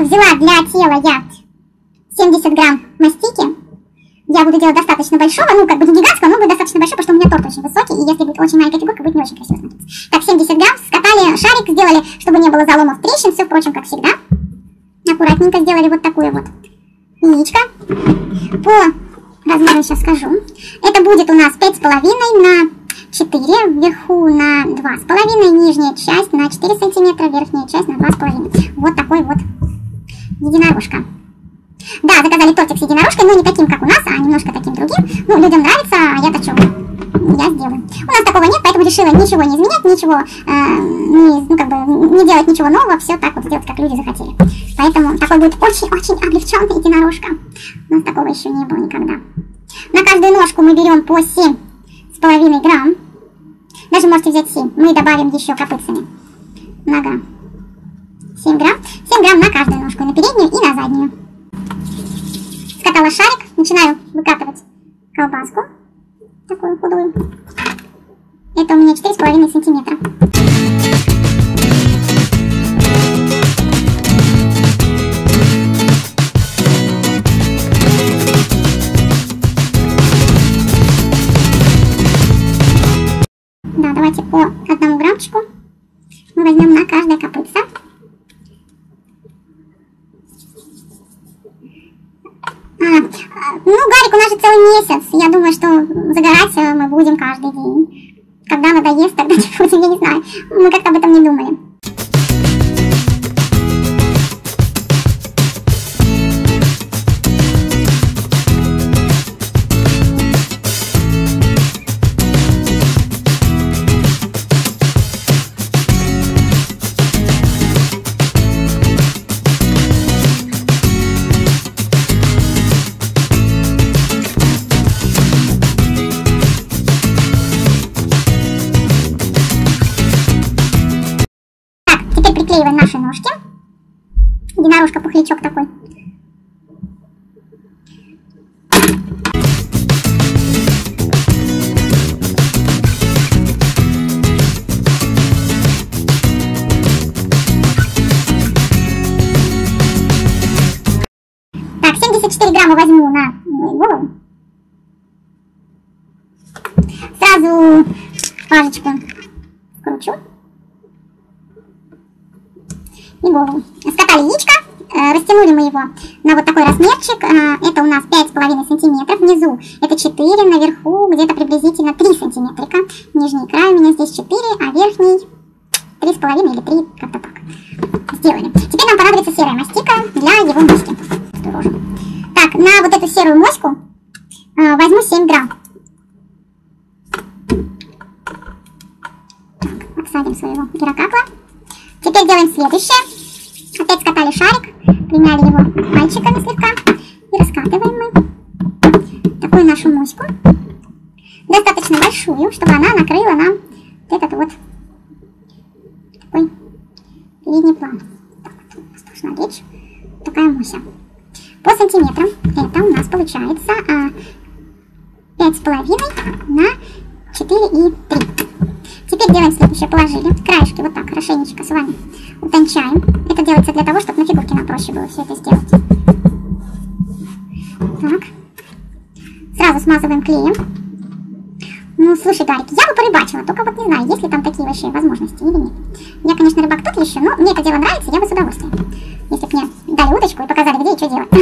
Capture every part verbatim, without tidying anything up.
взяла для тела я семьдесят грамм мастики. Я буду делать достаточно большого, ну, как бы не гигантского, но будет достаточно большой, потому что у меня торт очень высокий, и если будет очень маленькая фигурка, будет не очень красиво смотреться. Так, семьдесят грамм, скатали шарик, сделали, чтобы не было заломов, трещин, все, впрочем, как всегда. Аккуратненько сделали вот такое вот яичко. По размеру сейчас скажу. Это будет у нас пять с половиной на четыре, вверху на два с половиной, нижняя часть на четыре сантиметра, верхняя часть на два с половиной. Вот такой вот единорожка. Да, заказали тортик с единорожкой, но не таким, как у нас, а немножко таким другим. Ну, людям нравится, а я-то что? Я сделаю. У нас такого нет, поэтому решила ничего не изменять, ничего, э, не, ну, как бы, не делать ничего нового, все так вот сделать, как люди захотели. Поэтому такой будет очень-очень облегченная единорожка. У нас такого еще не было никогда. На каждую ножку мы берем по семь с половиной грамм. Даже можете взять семь. Мы добавим еще копытцами. Нога. семь грамм. семь грамм на каждую ножку, на переднюю и на заднюю. Скатала шарик, начинаю выкатывать колбаску, такую худую. Это у меня четыре с половиной сантиметра. Да, давайте по одному граммчику мы возьмем на каждое копытце. А, ну, Гарик у нас же целый месяц. Я думаю, что загорать мы будем каждый день. Когда надоест, тогда не будем, я не знаю. Мы как-то об этом не думали. Приклеиваем наши ножки. Единорожка-пухлячок такой. Так, семьдесят четыре грамма возьму на голову. Сразу пажечку кручу. И голову. Скатали яичко, э, растянули мы его на вот такой размерчик. Э, это у нас пять с половиной сантиметров. Внизу это четыре, наверху где-то приблизительно три сантиметрика. Нижний край у меня здесь четыре, а верхний три с половиной или три, как-то так. Сделали. Теперь нам понадобится серая мастика для его моськи. Так, на вот эту серую моську э, возьму семь грамм. Так, отсадим своего гирокакла. Теперь делаем следующее. Опять скатали шарик, примяли его пальчиками слегка и раскатываем мы такую нашу моську. Достаточно большую, чтобы она накрыла нам вот этот вот такой передний план. Так вот, у нас должна лечь такая мося. По сантиметрам это у нас получается а, пять с половиной на четыре и три. Теперь делаем следующее. Положили краешки вот так хорошенечко с вами утончаем. Это делается для того, чтобы на фигурке нам проще было все это сделать. Так. Сразу смазываем клеем. Ну, слушай, Гарик, я бы порыбачила, только вот не знаю, есть ли там такие вообще возможности или нет. Я, конечно, рыбак тут еще, но мне это дело нравится, я бы с удовольствием. Если бы мне дали удочку и показали, где и что делать.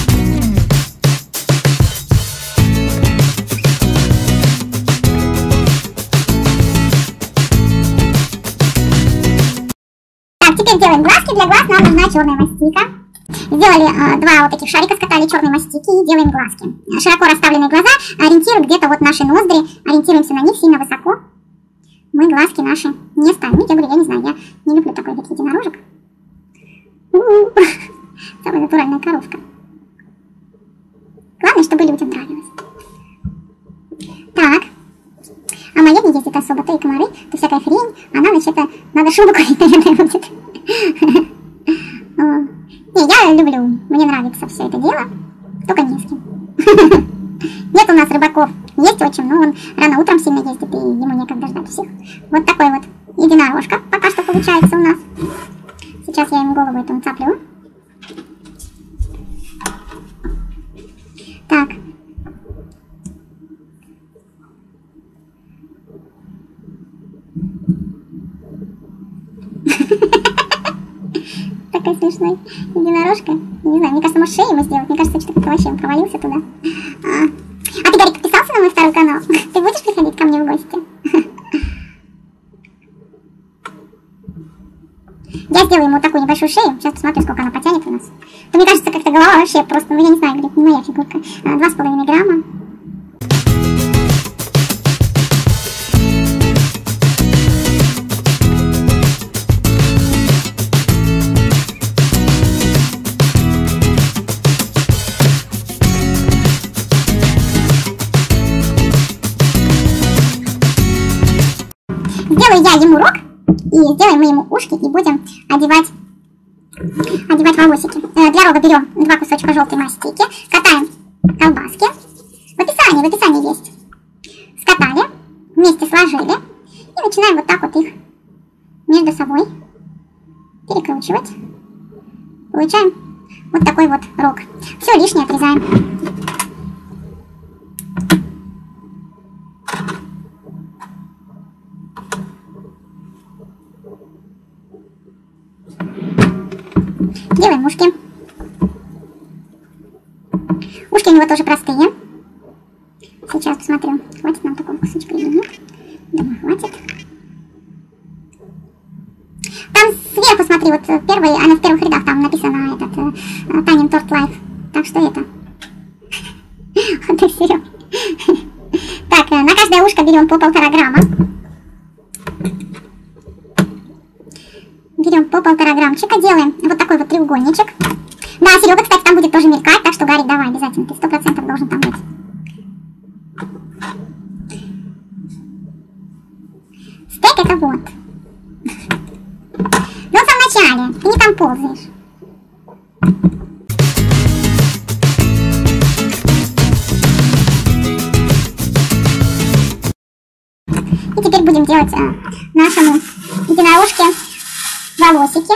Теперь делаем глазки. Для глаз нам нужна черная мастика. Сделали э, два вот этих шарика, скатали черной мастики и делаем глазки. Широко расставленные глаза, ориентир где-то вот наши ноздри, ориентируемся на них сильно высоко. Мы глазки наши не ставим. Я говорю, я не знаю, я не люблю такой вид единорожек. Самая натуральная коровка. Главное, чтобы людям нравилось. Так. А моя не ездит особо, то и комары, то всякая хрень. Она, значит, это надо шубу курить, наверное, будет. Не, я люблю, мне нравится все это дело, только не с кем. Нет у нас рыбаков, есть отчим, но он рано утром сильно ездит, и ему некогда ждать всех. Вот такой вот единорожка пока что получается у нас. Сейчас я ему голову эту цаплю. смешной. Единорожка. Не знаю, мне кажется, может шею ему сделать. Мне кажется, что как-то вообще он провалился туда. А, а ты, Гарик, подписался на мой второй канал? Ты будешь приходить ко мне в гости? Я сделаю ему такую небольшую шею. Сейчас посмотрю, сколько она потянет у нас. То, мне кажется, как-то голова вообще просто, ну я не знаю, говорит, не моя фигурка. Два с половиной грамма. Сделаю я ему рог, и сделаем мы ему ушки, и будем одевать, одевать волосики. Для рога берем два кусочка желтой мастики, катаем колбаски. В описании, в описании есть. Скатали, вместе сложили, и начинаем вот так вот их между собой перекручивать. Получаем вот такой вот рог. Все лишнее отрезаем. Делаем ушки. Ушки у него тоже простые. Сейчас посмотрю, хватит нам такого кусочка или нет. Думаю, хватит. Там сверху, смотри, вот первый, она в первых рядах, там написано этот uh, Танин Торт Лайф. Так что это? Вот и все. Так, на каждое ушко берем по полтора грамма. Берем по полтора граммчика, делаем вот такой вот треугольничек. Да, Серега, кстати, там будет тоже мелькать, так что, Гарик, давай обязательно, ты сто процентов должен там быть. Стейк это вот. Ну, в самом начале, ты не там ползаешь. И теперь будем делать а, нашему единорожке волосики.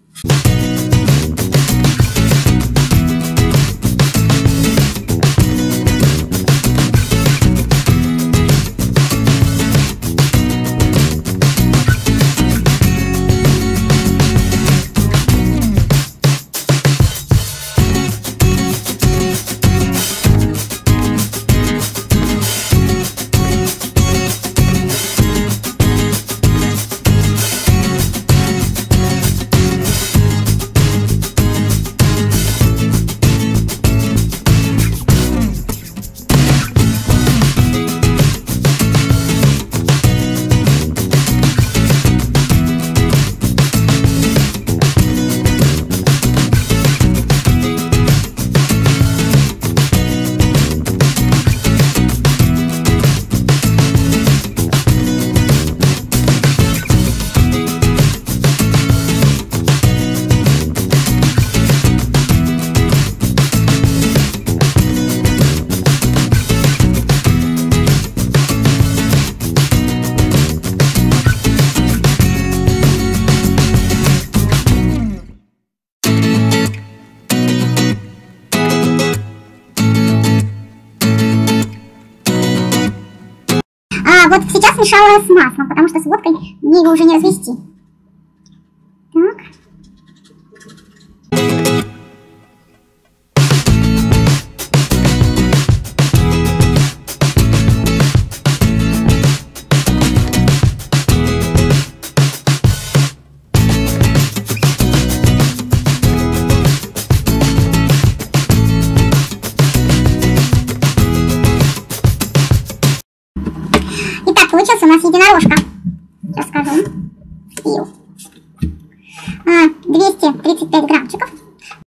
Вот сейчас смешала с маслом, потому что с водкой мне его уже не развести. Так. Получился у нас единорожка. Сейчас скажу. двести тридцать пять граммчиков.